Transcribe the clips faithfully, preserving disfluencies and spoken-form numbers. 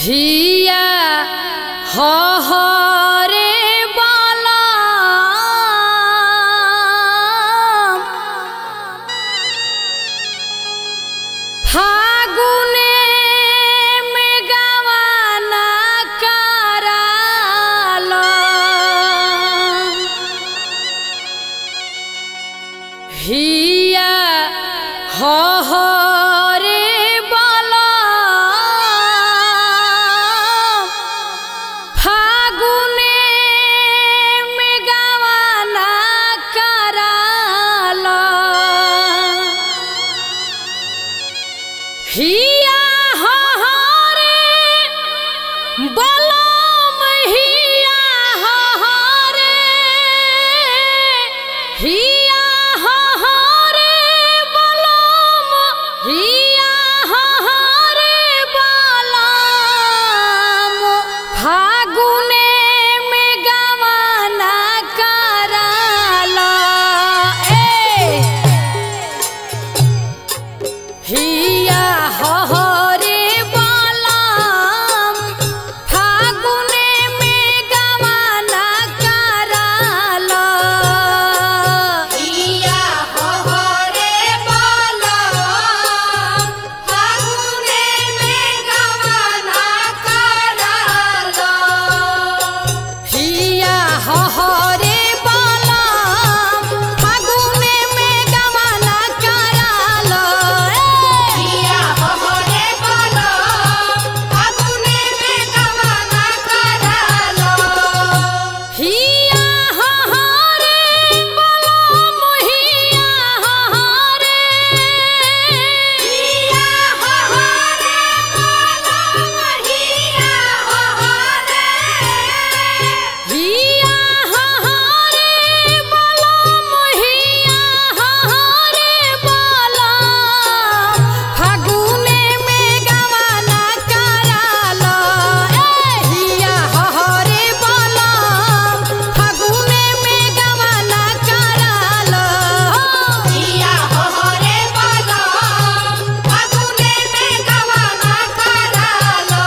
हिया हो हो रे बाला फागुने में गवाना कराला हिया हो हो हिया हो हो रे बलम हिया हो हो रे हिया हो हो रे बलम हिया हो हो रे बलम फागुने में गवाना कराला ए हिया हो हो रे बलम फागुने में गवाना कराला हिया हो हो रे बलम फागुने में गवाना कराला हिया हो हो रे बलम फागुने में गवाना कराला हिया हो हो रे बलम फागुने में गवाना कराला हिया हो हो रे बलम हिया हो हो रे हिया हो हो रे बलम हिया हो हो रे हिया हो हो रे बलम हिया हो हो रे बलम फागुने में गवाना कराला ए हिया हो हो रे बलम फागुने में गवाना कराला हिया हो हो रे बलम फागुने में गवाना कराला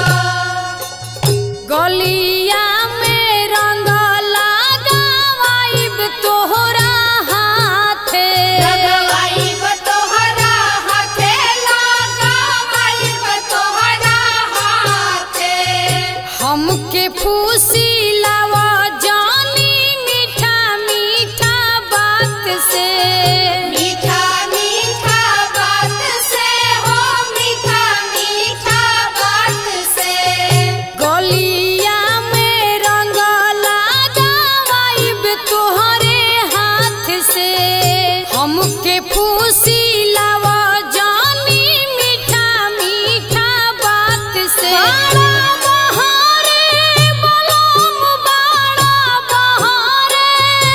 गलिया में रंग लगावाइब तोहरा हाथे लगवाइब तोहरा हाथे लगावाइब तोहरा हाथे हमके फूसिलावा जानी मीठा मीठा बात से मीठा मीठा बात से हो मीठा मीठा बात से गलिया में रंग लगावाइब तोहरे हाथ से हमके फूसिलावा जानी मीठा मीठा बात से बड़ा बहारे बलम बड़ा बहारे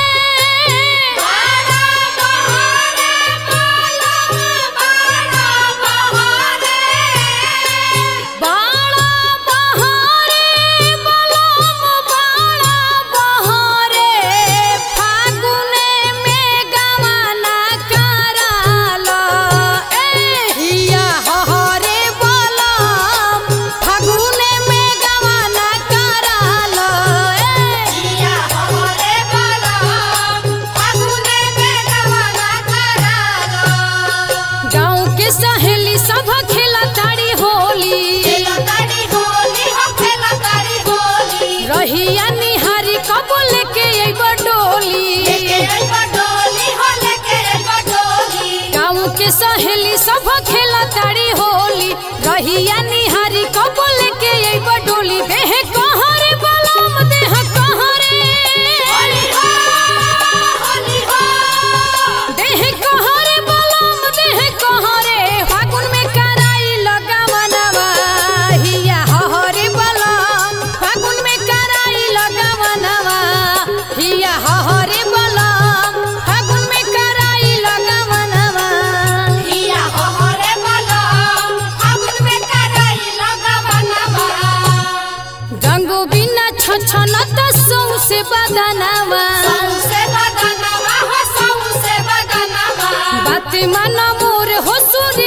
बाड़ा बहारे बलम बाड़ा बहारे बाड़ा बहारे बलम बाड़ा बहारे फागुने में गवाना कराला ए हिया हो हो रे बलम फागुने में गवाना कराला ए हिया हो हो रे बलम फागुने में गवाना कराला गाँव के सहेली सब खेला ताड़ी होली खेला तारी होली हो खेला तारी होली रहिया निहारी कबो लेके अइबा डोली लेके अइबा डोली हो लेके अइबा डोली गाँव के सहेली सब खेला ताड़ी होली रहिया निहारी कबो लेके अइबा डोली देह कहाँ रे बलम देह कहाँ रे होली हो होली हो देह कहाँ रे बलम देह कहाँ रे फागुन में कराई लगावनवा हिया हो हो रे बलम फागुन में कराई लगावनवा हिया हो हो रे बलम फागुन में कराई लगावनवा हिया हो हो रे बलम फागुन में कराई लगावनवा गंगो बिना छछनत सौसे बदनवा सौसे बदनवा हो सौसे बदनवा बात मन मोर हो सुर